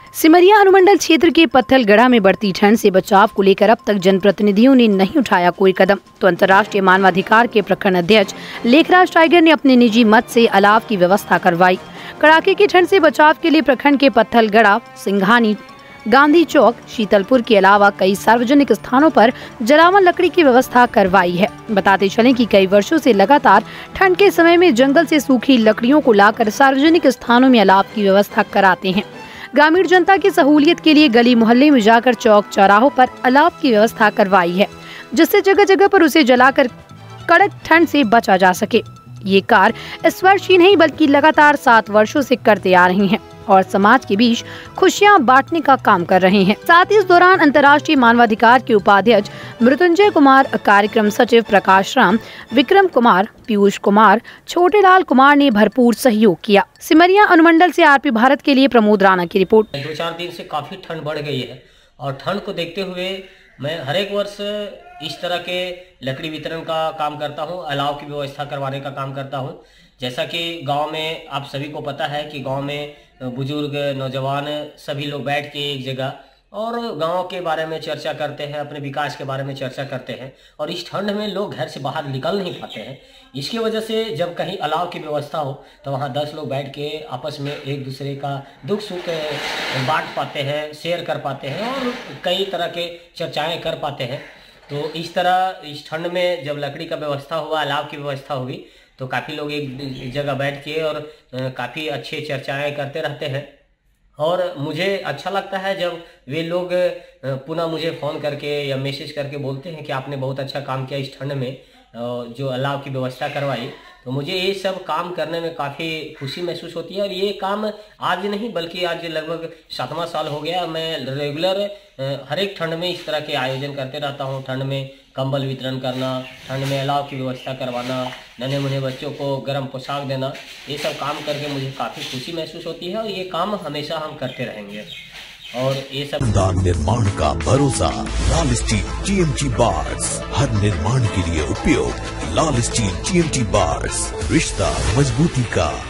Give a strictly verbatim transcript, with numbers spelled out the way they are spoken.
सिमरिया अनुमंडल क्षेत्र के पत्थलगढ़ा में बढ़ती ठंड से बचाव को लेकर अब तक जनप्रतिनिधियों ने नहीं उठाया कोई कदम, तो अंतर्राष्ट्रीय मानवाधिकार के प्रखंड अध्यक्ष लेखराज टाइगर ने अपने निजी मत से अलाव की व्यवस्था करवाई। कड़ाके की ठंड से बचाव के लिए प्रखंड के पत्थलगढ़ा, सिंघानी, गांधी चौक, शीतलपुर के अलावा कई सार्वजनिक स्थानों पर जलावन लकड़ी की व्यवस्था करवाई है। बताते चलें कि कई वर्षों से लगातार ठंड के समय में जंगल से सूखी लकड़ियों को लाकर सार्वजनिक स्थानों में अलाव की व्यवस्था कराते हैं। ग्रामीण जनता की सहूलियत के लिए गली मोहल्ले में जाकर चौक चौराहों पर अलाव की व्यवस्था करवाई है, जिससे जगह जगह पर उसे जलाकर कड़क ठंड से बचा जा सके। ये कार्य इस वर्ष ही नहीं बल्कि लगातार सात वर्षों से करते आ रही हैं और समाज के बीच खुशियां बांटने का काम कर रहे हैं। साथ ही इस दौरान अंतर्राष्ट्रीय मानवाधिकार के उपाध्यक्ष मृत्युंजय कुमार, कार्यक्रम सचिव प्रकाश राम, विक्रम कुमार, पीयूष कुमार, छोटे लाल कुमार ने भरपूर सहयोग किया। सिमरिया अनुमंडल से आरपी भारत के लिए प्रमोद राणा की रिपोर्ट। दो चार दिन से काफी ठंड बढ़ गई है और ठंड को देखते हुए मैं हर एक वर्ष इस तरह के लकड़ी वितरण का काम करता हूं, अलाव की व्यवस्था करवाने का काम करता हूं। जैसा कि गांव में आप सभी को पता है कि गांव में बुजुर्ग, नौजवान सभी लोग बैठ के एक जगह और गांव के बारे में चर्चा करते हैं, अपने विकास के बारे में चर्चा करते हैं। और इस ठंड में लोग घर से बाहर निकल नहीं पाते हैं। इसकी वजह से जब कहीं अलाव की व्यवस्था हो तो वहां दस लोग बैठ के आपस में एक दूसरे का दुख सुख बांट पाते हैं, शेयर कर पाते हैं और कई तरह के चर्चाएं कर पाते हैं। तो इस तरह इस ठंड में जब लकड़ी का व्यवस्था हुआ, अलाव की व्यवस्था हुई, तो काफ़ी लोग एक जगह बैठ के और काफ़ी अच्छी चर्चाएं करते रहते हैं। और मुझे अच्छा लगता है जब वे लोग पुनः मुझे फ़ोन करके या मैसेज करके बोलते हैं कि आपने बहुत अच्छा काम किया इस ठंड में, जो अलाव की व्यवस्था करवाई। तो मुझे ये सब काम करने में काफ़ी खुशी महसूस होती है। और ये काम आज नहीं बल्कि आज लगभग सातवां साल हो गया। मैं रेगुलर हर एक ठंड में इस तरह के आयोजन करते रहता हूँ। ठंड में कंबल वितरण करना, ठंड में अलाव की व्यवस्था करवाना, नन्हे मुन्ने बच्चों को गर्म पोशाक देना, ये सब काम करके मुझे काफ़ी खुशी महसूस होती है और ये काम हमेशा हम करते रहेंगे। और ये सब निर्माण का भरोसा लाल स्टील टीएमटी बार्स, हर निर्माण के लिए उपयोग लाल स्टील टीएमटी बार्स, रिश्ता मजबूती का।